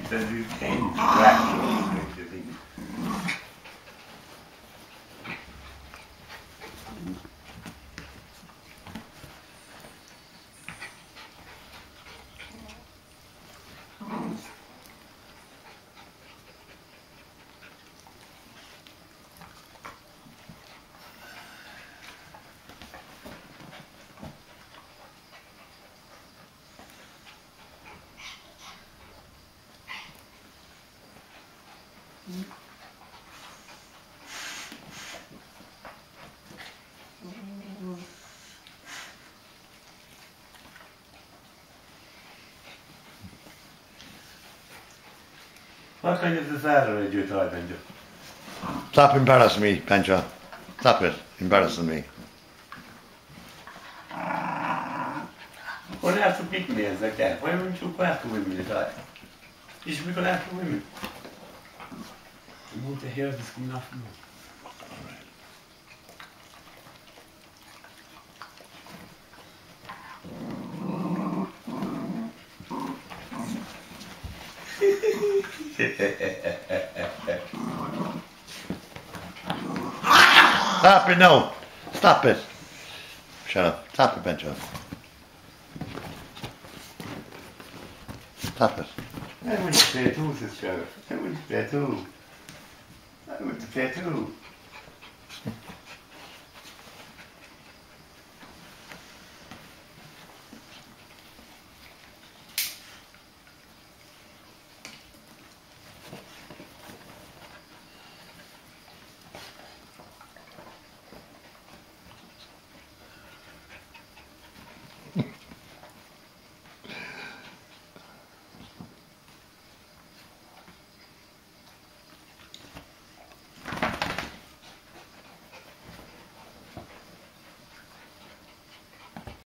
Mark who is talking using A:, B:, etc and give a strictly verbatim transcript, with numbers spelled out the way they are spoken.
A: Does you change gradually, makes you think. What kind of disaster do you try, Benjo?
B: Stop embarrassing me, Benjo. Stop it, embarrassing me.
A: What after big nails like that? Why wouldn't you go after women at all? You should be going after women. You want the hair that's coming off from you.
B: Stop it now. Stop it. Shut up. Stop it, Benjo. Stop it.
A: I went to play too, sister. I went to play too. I went to play too.